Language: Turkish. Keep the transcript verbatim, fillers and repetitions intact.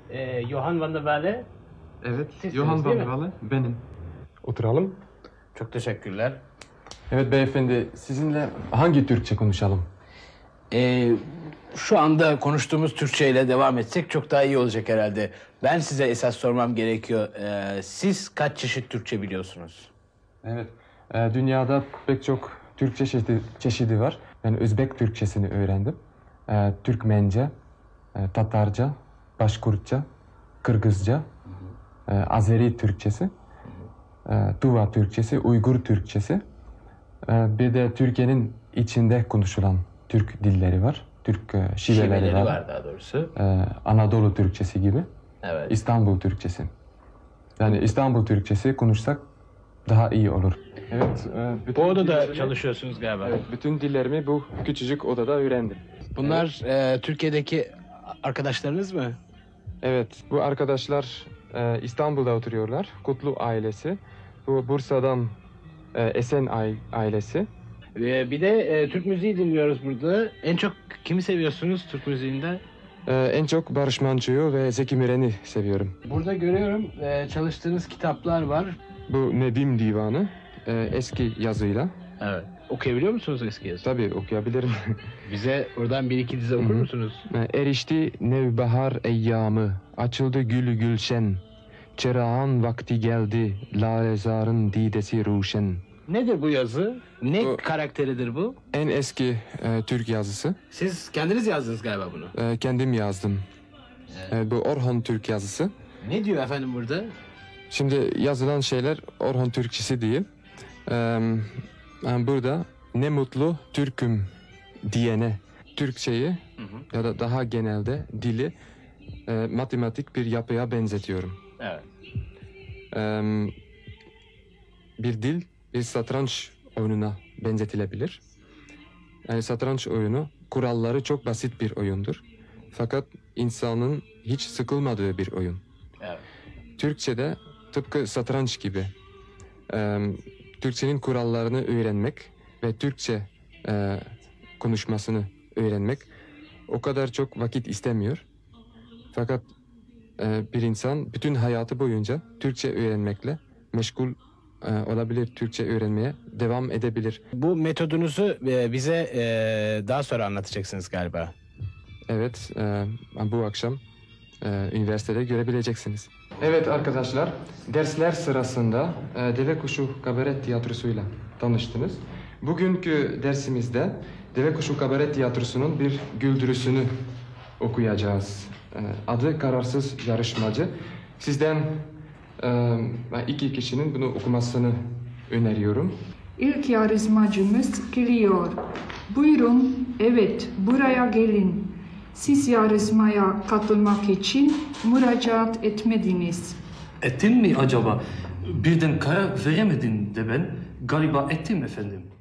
Ee, Johan van der Walle. Evet, Sizsiniz, Johan van değil der mi? Walle benim. Oturalım. Çok teşekkürler. Evet beyefendi, sizinle hangi Türkçe konuşalım? Ee, şu anda konuştuğumuz Türkçe ile devam etsek çok daha iyi olacak herhalde. Ben size esas sormam gerekiyor. Ee, siz kaç çeşit Türkçe biliyorsunuz? Evet, e, dünyada pek çok Türkçe çeşidi, çeşidi var. Ben Özbek Türkçesini öğrendim. E, Türkmence, e, Tatarca, Başkurtça, Kırgızca, e, Azeri Türkçesi, e, Tuva Türkçesi, Uygur Türkçesi. E, bir de Türkiye'nin içinde konuşulan Türk dilleri var. Türk e, şiveleri, Şiveleri var. var daha doğrusu. E, Anadolu Türkçesi gibi. Evet. İstanbul Türkçesi. Yani İstanbul Türkçesi konuşsak daha iyi olur. Evet. E, bütün Bu odada dillerimi- çalışıyorsunuz galiba. Evet, bütün dillerimi bu küçücük odada öğrendim. Bunlar e, Türkiye'deki arkadaşlarınız mı? Evet, bu arkadaşlar e, İstanbul'da oturuyorlar. Kutlu ailesi. Bu Bursa'dan e, Esen ai- ailesi. Ee, bir de e, Türk müziği dinliyoruz burada. En çok kimi seviyorsunuz Türk müziğinde? E, en çok Barış Manço'yu ve Zeki Müren'i seviyorum. Burada görüyorum e, çalıştığınız kitaplar var. Bu Nedim Divanı e, eski yazıyla. Evet. Okuyabiliyor musunuz eski yazı? Tabii okuyabilirim. Bize oradan bir iki dize okur Hı hı. musunuz? E, Erişti nevbahar eyyamı, açıldı gül gülşen. Çırağan vakti geldi, lalezarın didesi ruşen. Nedir bu yazı? Ne Bu- karakteridir bu? En eski e, Türk yazısı. Siz kendiniz yazdınız galiba bunu. E, kendim yazdım. E, bu Orhon Türk yazısı. Ne diyor efendim burada? Şimdi yazılan şeyler Orhon Türkçesi değil. E, yani burada ne mutlu Türk'üm diyene Türkçeyi Hı hı. ya da daha genelde dili e, matematik bir yapıya benzetiyorum. Evet. E, bir dil bir satranç oyununa benzetilebilir. Yani satranç oyunu kuralları çok basit bir oyundur. Fakat insanın hiç sıkılmadığı bir oyun. Evet. Türkçe'de tıpkı satranç gibi e, Türkçenin kurallarını öğrenmek ve Türkçe e, konuşmasını öğrenmek o kadar çok vakit istemiyor. Fakat e, bir insan bütün hayatı boyunca Türkçe öğrenmekle meşgul e, olabilir, Türkçe öğrenmeye devam edebilir. Bu metodunuzu e, bize e, daha sonra anlatacaksınız galiba. Evet, e, bu akşam e, üniversitede görebileceksiniz. Evet arkadaşlar, dersler sırasında e, Deve Kuşu Kabaret Tiyatrosu'yla tanıştınız. Bugünkü dersimizde Deve Kuşu Kabaret Tiyatrosu'nun bir güldürüsünü okuyacağız. E, adı Kararsız Yarışmacı. Sizden e, iki kişinin bunu okumasını öneriyorum. İlk yarışmacımız geliyor. Buyurun, evet, buraya gelin. Siz yarışmaya katılmak için müracaat etmediniz. Ettin mi acaba? Birden karar veremedin de ben galiba ettim efendim.